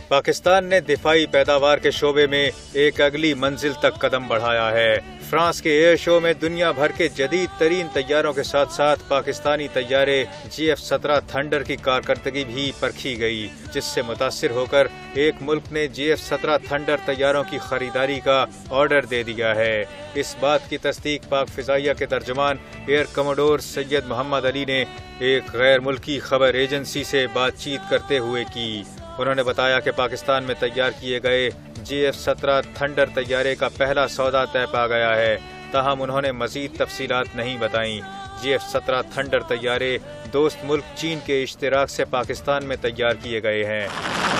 पाकिस्तान ने दिफाई पैदावार के शोबे में एक अगली मंजिल तक कदम बढ़ाया है। फ्रांस के एयर शो में दुनिया भर के जदीद तरीन तैयारों के साथ साथ पाकिस्तानी तैयारे GF-17 थंडर की कारकर्दगी भी परखी गई, जिससे मुतासिर होकर एक मुल्क ने GF-17 थंडर तैयारों की खरीदारी का ऑर्डर दे दिया है। इस बात की तस्दीक पाक फिजाइया के तर्जुमान एयर कमोडोर सैयद मोहम्मद अली ने एक गैर मुल्की खबर एजेंसी से बातचीत करते हुए की। उन्होंने बताया कि पाकिस्तान में तैयार किए गए GF-17 थंडर तैयारे का पहला सौदा तय पा गया है, ताहम उन्होंने मजीद तफसीलात नहीं बताईं। GF-17 थंडर तैयारे दोस्त मुल्क चीन के इश्तिराक से पाकिस्तान में तैयार किए गए हैं।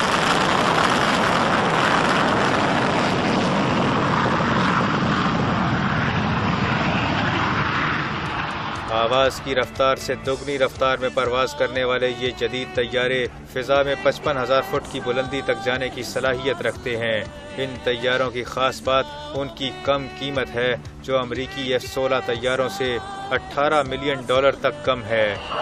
आवाज़ की रफ्तार से दोगुनी रफ्तार में परवाज करने वाले ये जदीद तैयारे फिजा में 55,000 फुट की बुलंदी तक जाने की सलाहियत रखते हैं। इन तैयारों की खास बात उनकी कम कीमत है, जो अमरीकी F-16 तैयारों से $18 मिलियन तक कम है।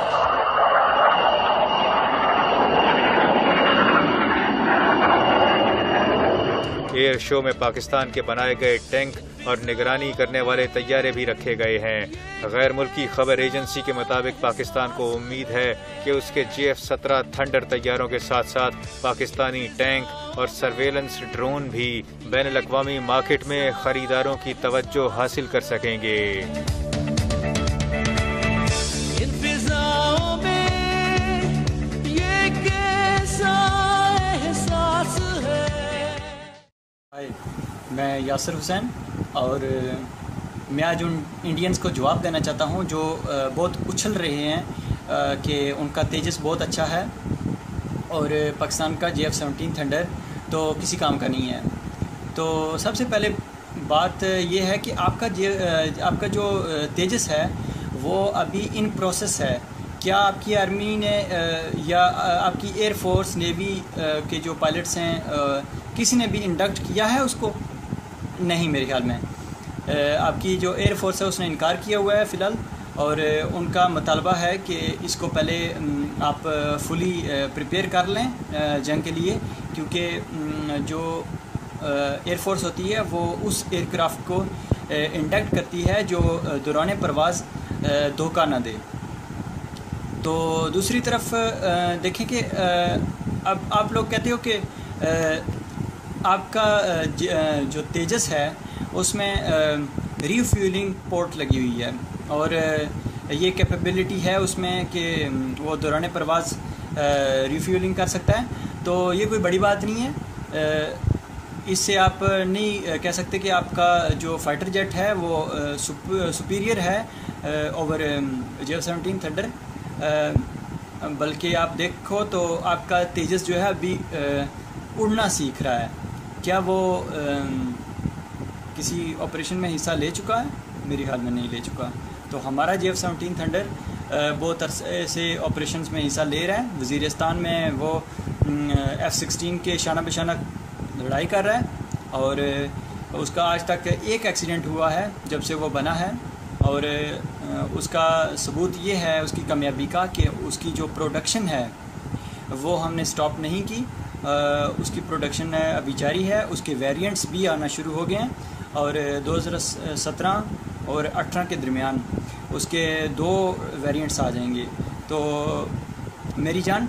एयर शो में पाकिस्तान के बनाए गए टैंक और निगरानी करने वाले तैयारे भी रखे गए हैं। गैर मुल्की खबर एजेंसी के मुताबिक पाकिस्तान को उम्मीद है कि उसके GF-17 थंडर तैयारों के साथ साथ पाकिस्तानी टैंक और सर्वेलेंस ड्रोन भी बैनुल-अक़वामी मार्केट में खरीदारों की तवज्जो हासिल कर सकेंगे। मैं यासिर हुसैन और मैं आज उन इंडियंस को जवाब देना चाहता हूं जो बहुत उछल रहे हैं कि उनका तेजस बहुत अच्छा है और पाकिस्तान का GF-17 थंडर तो किसी काम का नहीं है। तो सबसे पहले बात यह है कि आपका जो तेजस है वो अभी इन प्रोसेस है। क्या आपकी आर्मी ने या आपकी एयर फोर्स नेवी के जो पायलट्स हैं किसी ने भी इंडक्ट किया है उसको? नहीं, मेरे ख्याल में आपकी जो एयर फोर्स है उसने इनकार किया हुआ है फ़िलहाल, और उनका मुतालबा है कि इसको पहले आप फुली प्रिपेयर कर लें जंग के लिए, क्योंकि जो एयर फोर्स होती है वो उस एयरक्राफ्ट को इंडक्ट करती है जो दौरान परवाज़ धोखा ना दे। तो दूसरी तरफ देखें कि अब आप लोग कहते हो कि आपका जो तेजस है उसमें रीफ्यूलिंग पोर्ट लगी हुई है और ये कैपेबिलिटी है उसमें कि वो दौरान परवाज़ रीफ्यूलिंग कर सकता है। तो ये कोई बड़ी बात नहीं है। इससे आप नहीं कह सकते कि आपका जो फाइटर जेट है वो सुपीरियर है ओवर GF-17 थंडर, बल्कि आप देखो तो आपका तेजस जो है अभी उड़ना सीख रहा है। क्या वो किसी ऑपरेशन में हिस्सा ले चुका है? मेरे ख्याल में नहीं ले चुका। तो हमारा GF-17 थंडर बहुत अरसे से ऑपरेशंस में हिस्सा ले रहा है। वज़ीरिस्तान में वो F-16 के शाना बशाना लड़ाई कर रहा है और उसका आज तक एक एक्सीडेंट हुआ है जब से वो बना है, और उसका सबूत ये है उसकी कामयाबी का कि उसकी जो प्रोडक्शन है वो हमने स्टॉप नहीं की। उसकी प्रोडक्शन अभी जारी है, उसके वेरिएंट्स भी आना शुरू हो गए हैं और 2017 और 18 के दरमियान उसके 2 वेरिएंट्स आ जाएंगे। तो मेरी जान,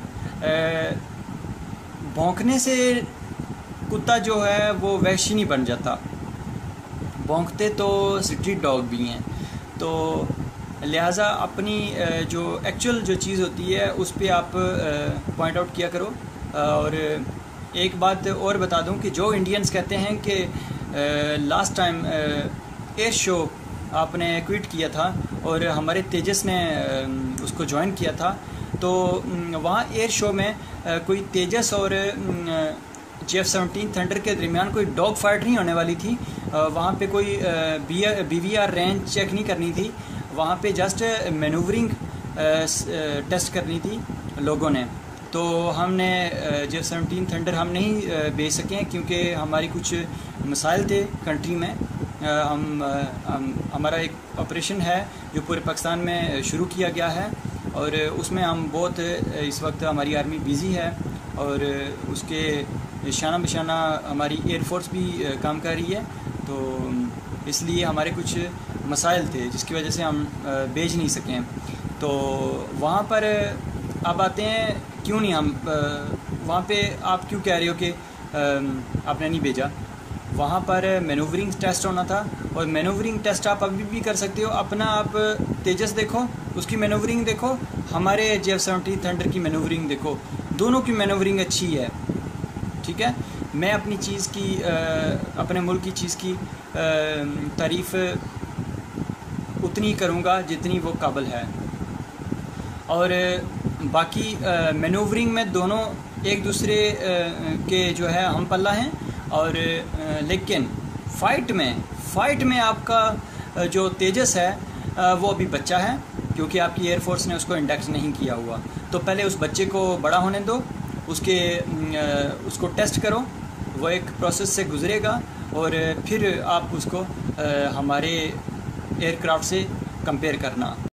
भौंकने से कुत्ता जो है वो वहशी नहीं बन जाता, भौंकते तो स्ट्रीट डॉग भी हैं। तो लिहाजा अपनी जो एक्चुअल जो चीज़ होती है उस पर आप पॉइंट आउट किया करो। और एक बात और बता दूं कि जो इंडियंस कहते हैं कि लास्ट टाइम एयर शो आपने क्विट किया था और हमारे तेजस ने उसको ज्वाइन किया था, तो वहाँ एयर शो में कोई तेजस और GF-17 थंडर के दरमियान कोई डॉग फाइट नहीं होने वाली थी। वहाँ पे कोई BVR रेंज चेक नहीं करनी थी, वहाँ पे जस्ट मैनूवरिंग टेस्ट करनी थी लोगों ने। तो हमने GF-17 थंडर हम नहीं भेज सके क्योंकि हमारी कुछ मसाइल थे कंट्री में। हमारा एक ऑपरेशन है जो पूरे पाकिस्तान में शुरू किया गया है और उसमें हम बहुत इस वक्त हमारी आर्मी बिज़ी है और उसके شانہ بشانہ ہماری ایئر فورس بھی کام کر رہی ہے، تو اس لیے ہمارے کچھ مسائل تھے جس کی وجہ سے ہم بھیج نہیں سکیں۔ تو وہاں پر اب آتے ہیں کیوں نہیں ہم وہاں پہ آپ کیوں کہہ رہے ہو کہ آپ نے نہیں بھیجا؟ وہاں پر مینوورنگ ٹیسٹ ہونا تھا، اور مینوورنگ ٹیسٹ آپ ابھی بھی کر سکتے ہو۔ اپنا آپ تیجس دیکھو، اس کی مینوورنگ دیکھو، ہمارے JF-17 تھنڈر کی مینوورنگ دیکھو، دونوں کی مینوورنگ اچھی ہے، ٹھیک ہے۔ میں اپنی چیز کی اپنے ملک کی چیز کی تعریف اتنی کروں گا جتنی وہ قابل ہے، اور باقی مینوورنگ میں دونوں ایک دوسرے کے جو ہے ہم پلہ ہیں، اور لیکن فائٹ میں آپ کا جو تیجس ہے وہ ابھی بچہ ہے، کیونکہ آپ کی ایئر فورس نے اس کو انڈیکس نہیں کیا ہوا۔ تو پہلے اس بچے کو بڑا ہونے دو، اس کو ٹیسٹ کرو، وہ ایک پروسیس سے گزرے گا، اور پھر آپ اس کو ہمارے ایئر کرافٹ سے کمپیئر کرنا۔